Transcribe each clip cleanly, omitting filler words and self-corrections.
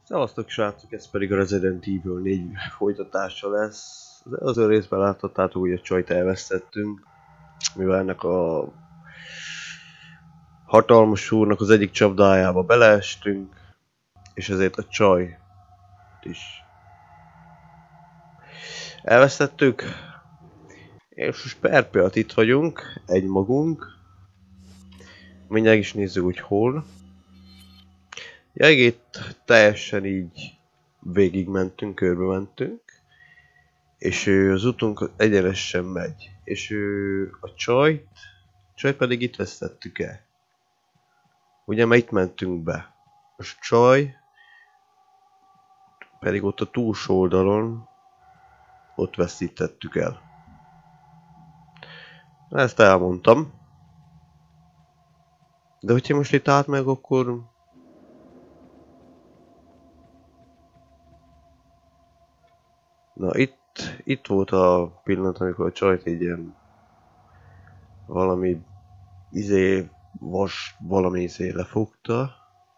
Szevasztok srácok, ez pedig a Resident Evil 4 folytatása lesz. Az előző részben láthattátok, hogy a csajt elvesztettünk, mivel ennek a hatalmas úrnak az egyik csapdájába beleestünk, és ezért a csajt is elvesztettük. És most per pillanat itt vagyunk, egymagunk. Mindjárt is nézzük, hogy hol. Ja, itt teljesen így végigmentünk, körbe mentünk. És az utunk egyenesen megy. És a csajt pedig itt vesztettük el. Ugye, mert itt mentünk be. Most csaj pedig ott a túlsó oldalon ott veszítettük el. Ezt elmondtam. De hogyha most itt átmeg, akkor... Na itt volt a pillanat, amikor a csajt így ilyen valami valami lefogta,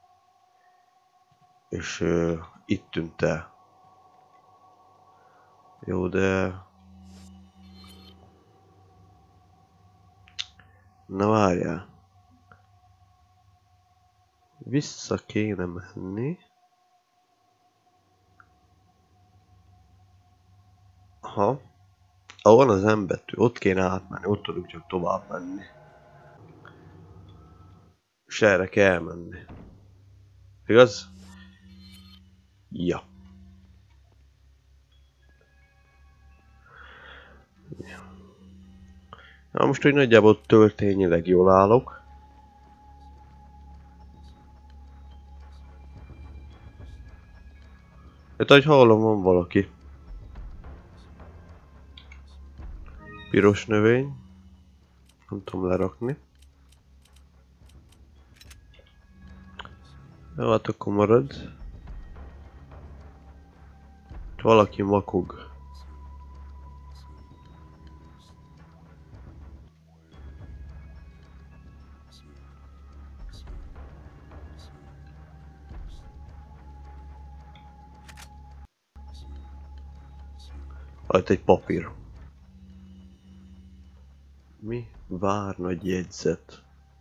és itt tűnt el. Jó, de... Na várjál. Vissza kéne menni. Aha. Ahol van az M betű, ott kéne átmenni, ott tudunk csak tovább menni. És erre kell menni. Igaz? Ja. Na most, hogy nagyjából történetileg jól állok. Hát, ahogy hallom, van valaki. Piros növény. Nem tudom lerakni. Jó, hát akkor marad. Valaki makog. Hát egy papír. Mi? Vár nagy jegyzet.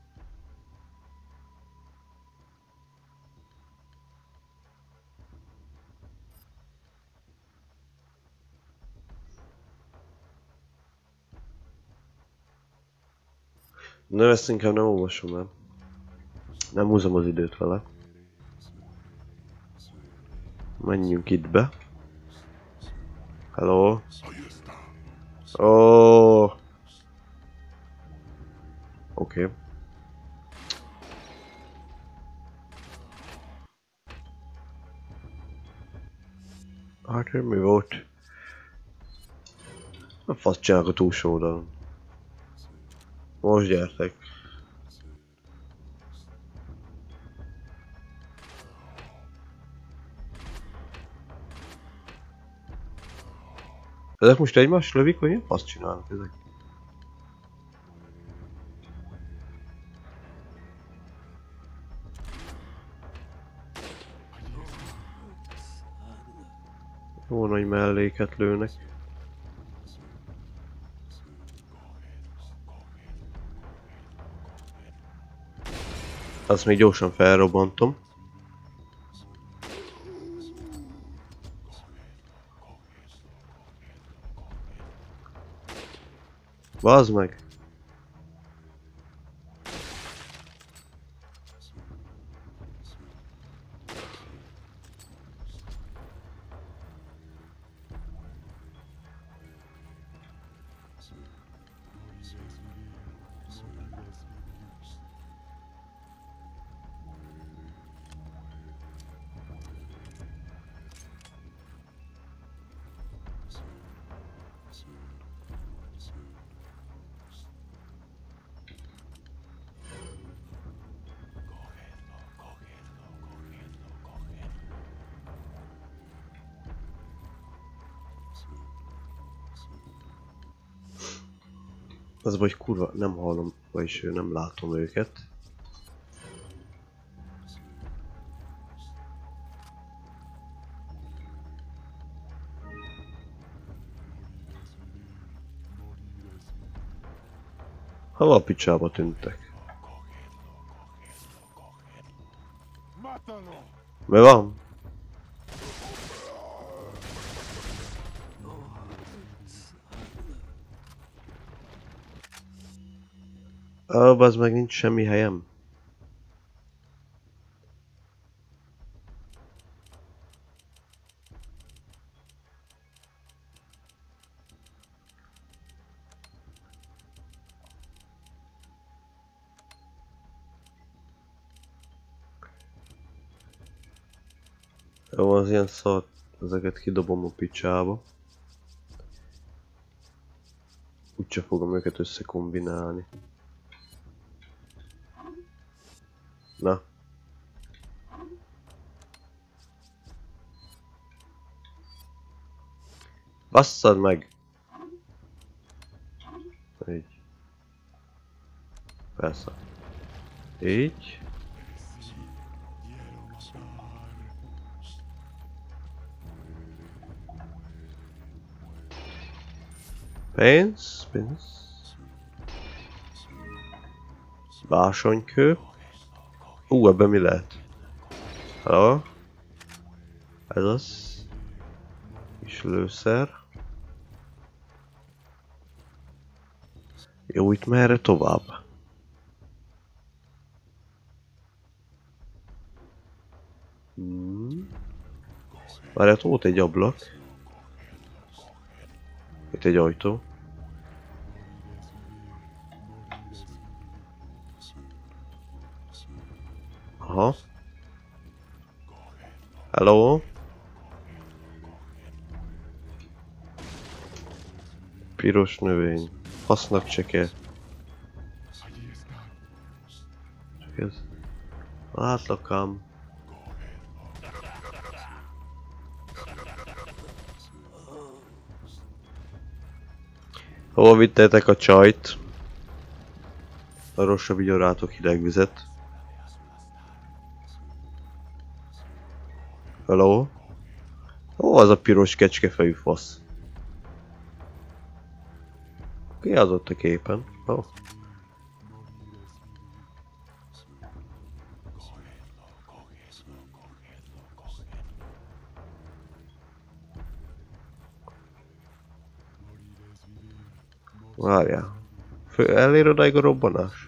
Na, ezt inkább nem olvasom el. Nem húzom az időt vele. Menjünk itt be. Hello. Oh. Oké. Hát mi volt? A fasz csinálok a túlsó oldalon. Most gyertek. Ezek most egymást lövik, vagy milyen fasz csinálnak ezek? Jó nagy melléket lőnek. Azt még gyorsan felrobbantom. Bazd meg! Az vagy kurva, nem hallom, vagyis nem látom őket. Hova a picsába tűntek? Mi van? Az meg nincs semmi helyem. Jó, az ilyen szart, ezeket kidobom a picsába. Úgyse fogom őket összekombinálni. Na. Basszad meg! Így. Persze. Így. Pénz, pénz. Básonykő. Ebben mi lehet? Hello? Ez az. Kis lőszer. Jó, itt merre tovább? Várját, volt egy ablak. Itt egy ajtó. Aha. Hello? Piros növény. Hasznak cseke. Csak ez. Látlakám. Hova vittétek a csajt? Arról se vigyorátok hideg vizet. Hello? Hol az a piros kecskefejű fasz? Ki az ott a képen? Oh. Várjál. Elér odáig a robbanás?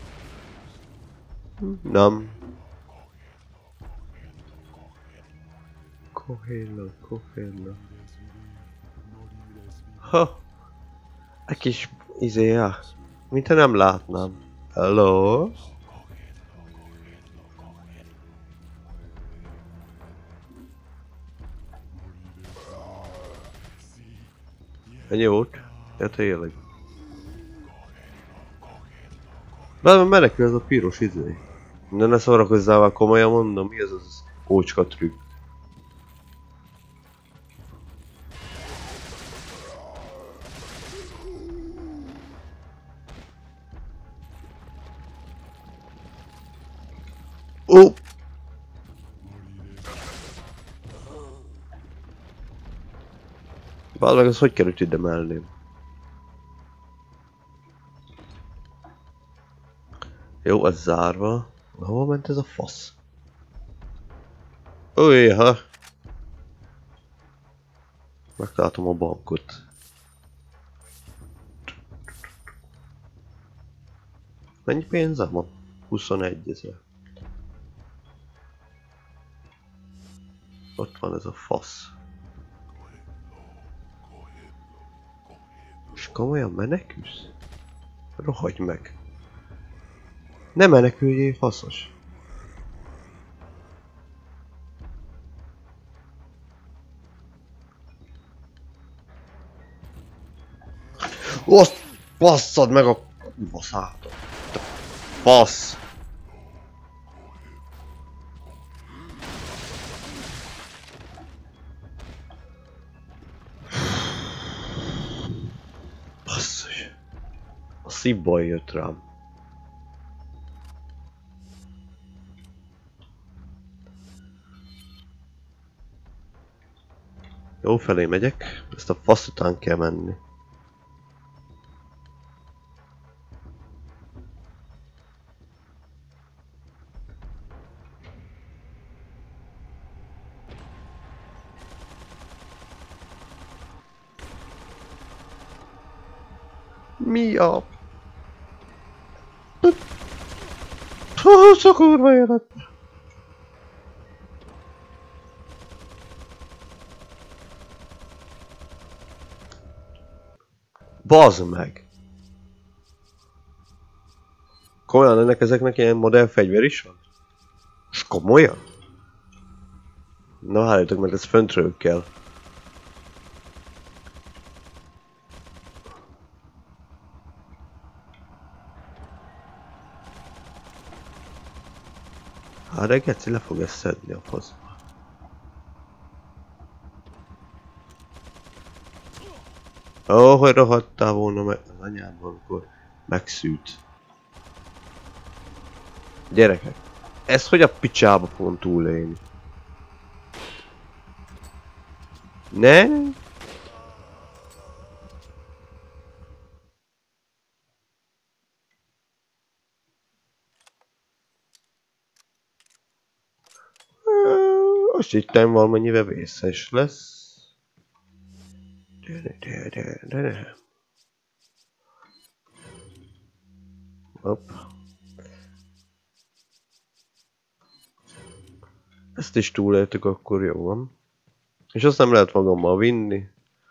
Nem. Kohéla. Ha! Egy kis izéja. Mintha nem látnám. Hello? Ennyi volt? Ja, tényleg. Bár menekül ez a piros izé. De ne szórakozzál már, komolyan mondom, mi ez az ócska trükk? Ó! Bár meg az hogy került ide mellém? Jó, az zárva. Hova ment ez a fasz? Újha! Megtaláltam a bankot. Mennyi pénzem van? 21 000. Ott van ez a fasz. És komolyan menekülsz? Rohagy meg! Ne meneküljél, faszos! Azt basszad meg a baszátot! Fasz! Basszus! A szívból jött rám. Jó felé megyek, ezt a fasz után kell menni. Mi a... Hú, kurva élet! Bazd meg! Komolyan ennek ezeknek ilyen modern fegyver is van? És komolyan? Na halljátok, mert ez föntről kell. Hát de geci le fog ezt szedni a fasz. Ó, hogy rohadtál volna meg az anyádban, akkor megszűt. Gyerekek, ezt hogy a picsába fogom túlélni? Ne? Azt hittem valamennyivel vészes lesz. De. Hopp. Ezt is túléltük, akkor jó van. És azt nem lehet magammal vinni.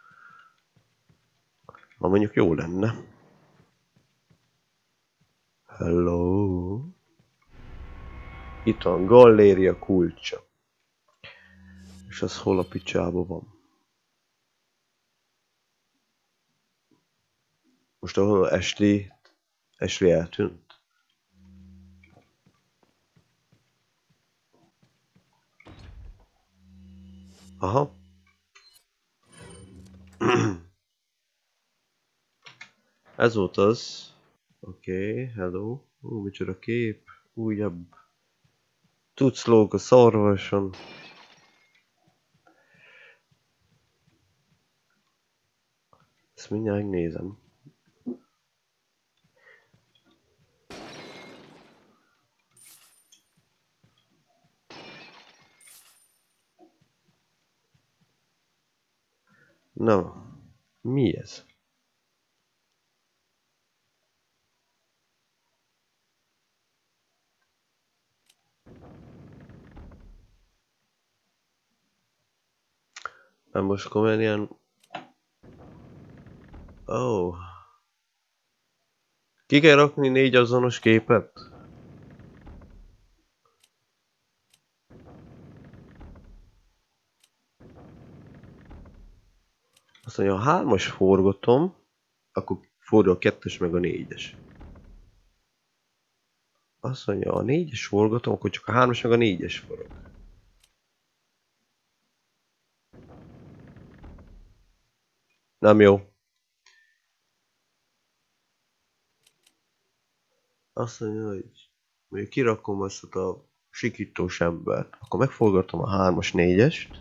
Ha mondjuk jó lenne. Hello. Itt van Galléria kulcsa. És az hol a picsába van? Most ahol Ashley eltűnt. Aha. Ez volt az. Oké, hello. Micsoda kép. Újabb. Tuclók a szarvason. Ezt mindjárt nézem. Na, mi ez? Nem most komolyan ilyen... Oh. Ki kell rakni 4 azonos képet? Azt mondja, ha 3-as forgatom, akkor fordul a 2-es meg a 4-es. Azt mondja, a 4-es forgatom, akkor csak a 3-as meg a 4-es forog. Nem jó. Azt mondja, hogy még kirakom ezt a sikítós embert, akkor megforgatom a 3-as, 4-est.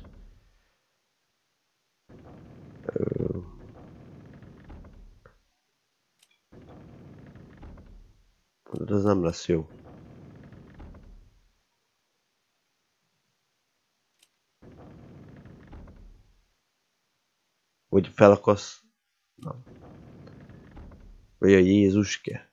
De ez nem lesz jó. Vagy felakasz. Na. Vagy a Jézuske.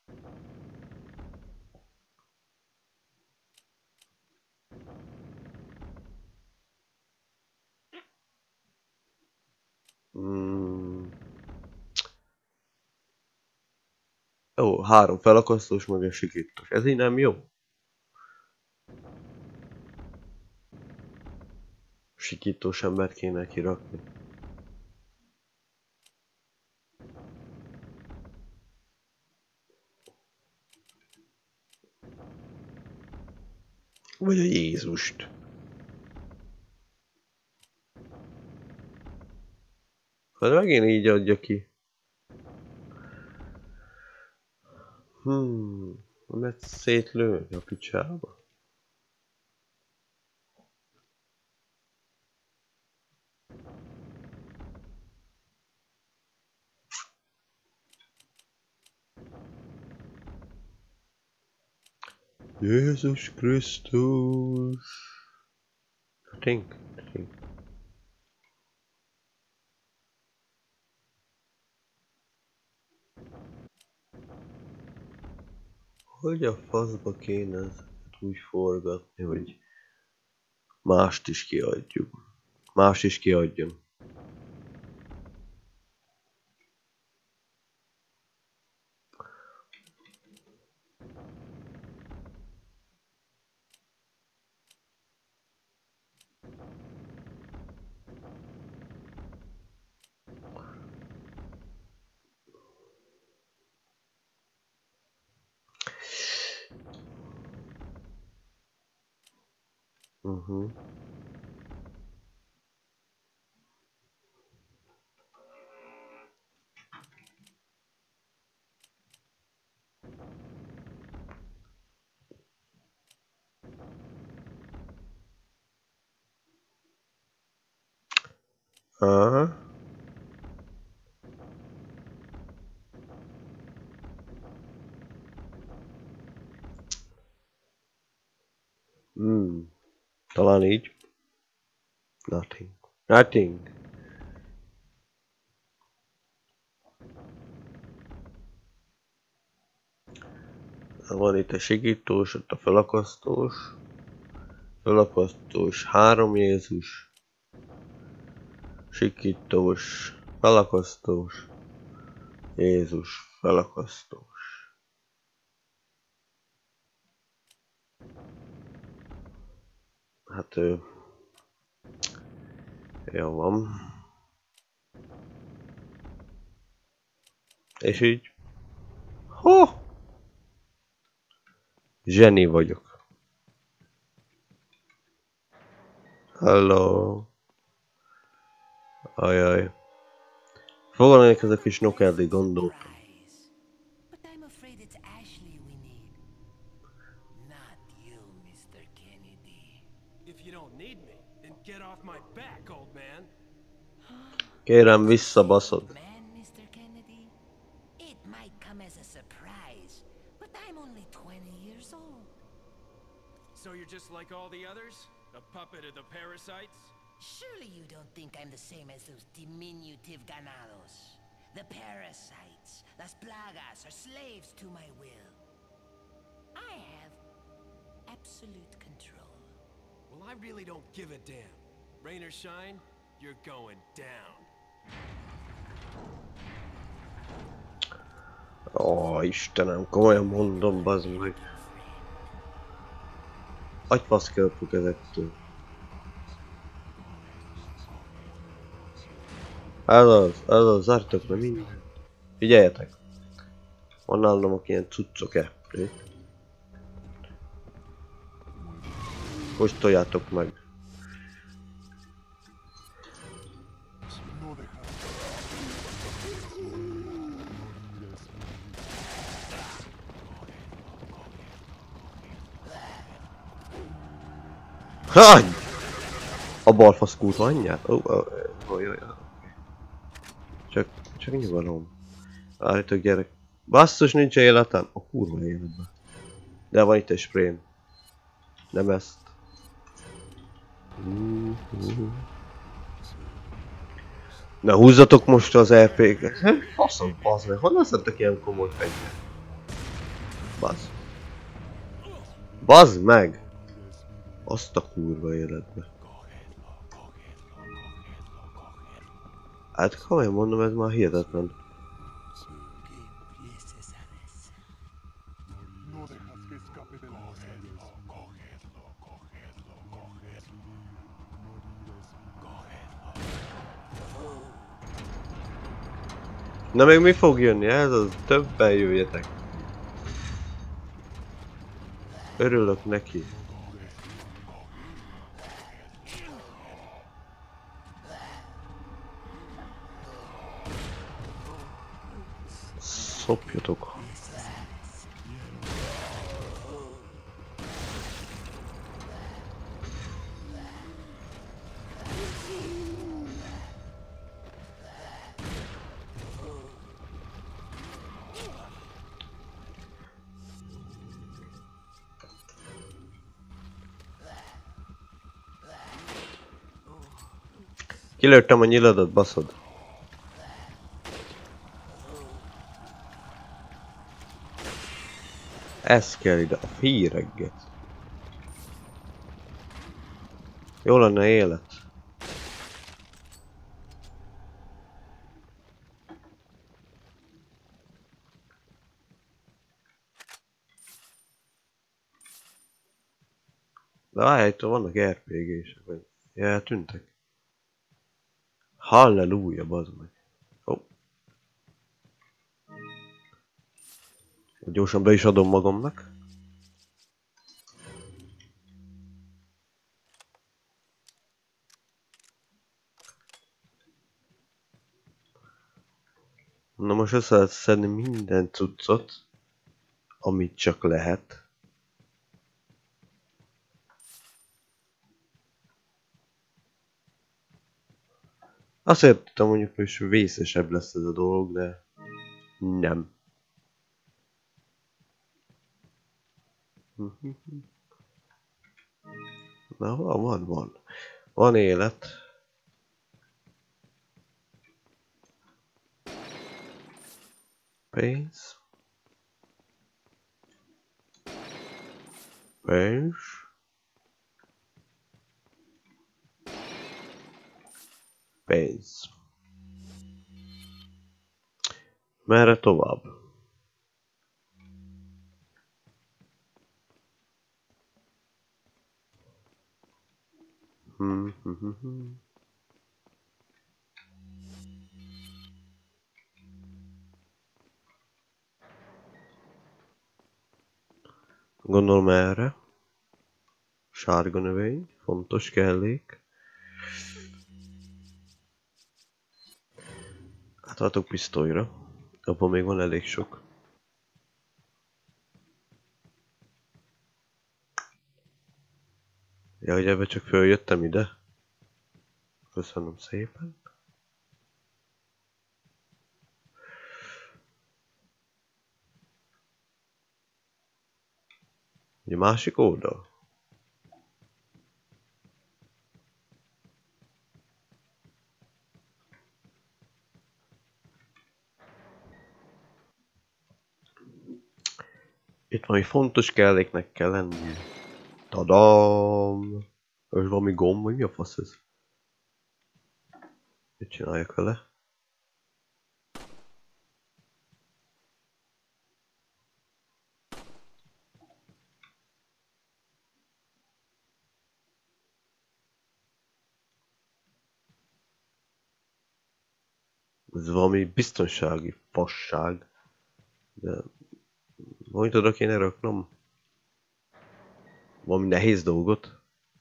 Ó, 3 felakasztós, meg egy sikítós. Ez így nem jó. Sikítós embert kéne kirakni. Vagy a Jézust. Hát megint így adja ki. Mert szétlőni a picsába. Jézus Krisztus! Think. Hogy a faszba kéne ezt úgy forgatni, hogy mást is kiadjuk. Más is kiadjon. Aha. Talán így. Nothing. Nothing. Van itt a segítős, ott a felakasztós. Felakasztós, 3 Jézus. Sikítós, felakasztós. Jézus, felakasztós. Hát ő... Jó van. És így... Ho! Zseni vagyok. Hello. Ajaj. Fogalmanik ez a kis nokerdi gondoltam. Kérem, visszabaszod. So you're just like all the others? A puppet of the parasites? Surely you don't think I'm the same as those diminutive ganados. The parasites, las plagas, are slaves to my will. I have absolute control. Well, I really don't give a damn. Rain or shine, you're going down. Ó, Istenem, komolyan mondom, bazd meg. Agyfasz kelpük ezektől. Ez az, zártok be mindent. Figyeljetek! Van nálam ilyen cuccok-e? Kóstoljátok meg! Hány! A balfasz kurva anyját? Csak nyugalom. Várjatok gyerek. Basszus, nincs életem? A kurva életben. De van itt egy sprém. Nem ezt. Na húzzatok most az RP-ket. Faszom, bazd meg. Honnan szedtek ilyen komoly fegyvert? Bazd. Bazd meg! Azt a kurva életbe. Hát komolyan mondom, ez már hihetetlen. Na még mi fog jönni? Ez az, többen jöjjetek. Örülök neki. Szopjatok. Kilőttem a nyiladat, baszod. Ez kell ide, a féregget. Jó lenne élet. De várj, itt vannak RPG-sek. Ja, eltűntek. Halleluja, bazd meg. Ó. Gyorsan be is adom magamnak. Na most össze lehet szedni minden cuccot, amit csak lehet. Azt tudtam mondjuk, hogy vészesebb lesz ez a dolog, de nem. Na, van. Van élet. Pénz. Pénz. Pénz. Merre tovább? Gondolom erre. Sárga növény, fontos kellék. Átváltok pisztolyra. Abban még van elég sok. Ja, hogy ebbe csak följöttem ide. Köszönöm szépen. Egy másik oldal. Itt valami fontos kelléknek kell lennie. Tadam! Ez valami gomb, vagy mi a fasz ez? Mit csináljak vele? Ez valami biztonsági fasság. De... Majd oda kéne raknom? Valami nehéz dolgot?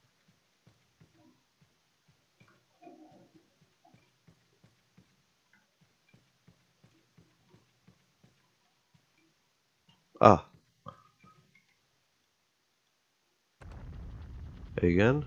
Ah. Igen.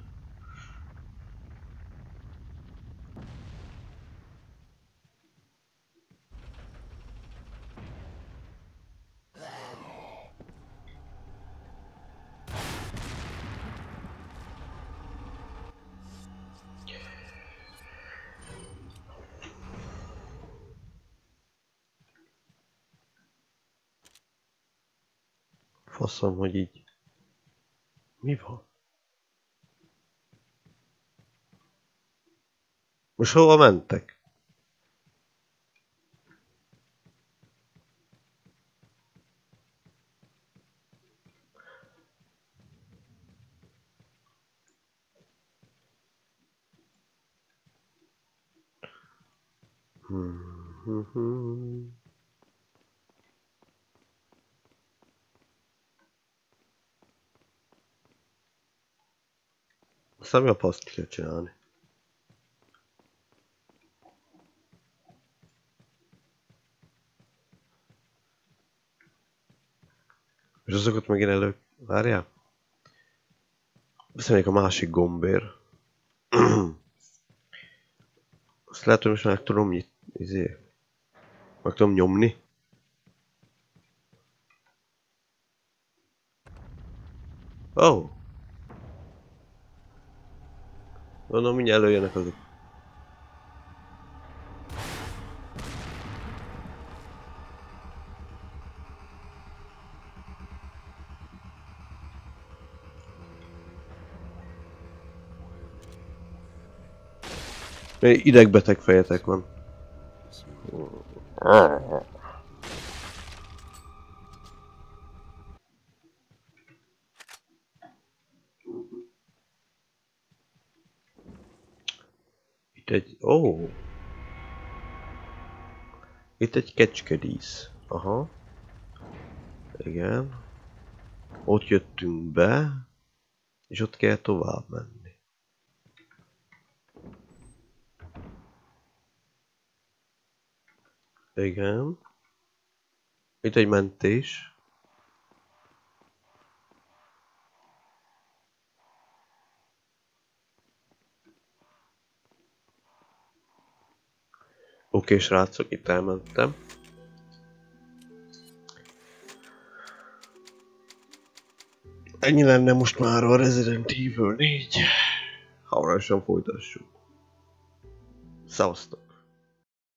Faszom, hogy így. Mi van? Most hova mentek? Aztán mi a paszt kell csinálni? És azokat megint elő... Várjál? Beszéljük a másik gombér. Azt lehet, hogy most meg tudom nyitni. Meg tudom nyomni. Oh! Gondolom, mindjárt előjönnek azok. Idegbeteg fejetek van. Itt egy... Ó! Itt egy kecskedísz. Aha. Igen. Ott jöttünk be. És ott kell tovább menni. Igen. Itt egy mentés. Oké, srácok, itt elmentem. Ennyi lenne most már a Resident Evil 4. Hamarosan folytassuk. Szevasztok!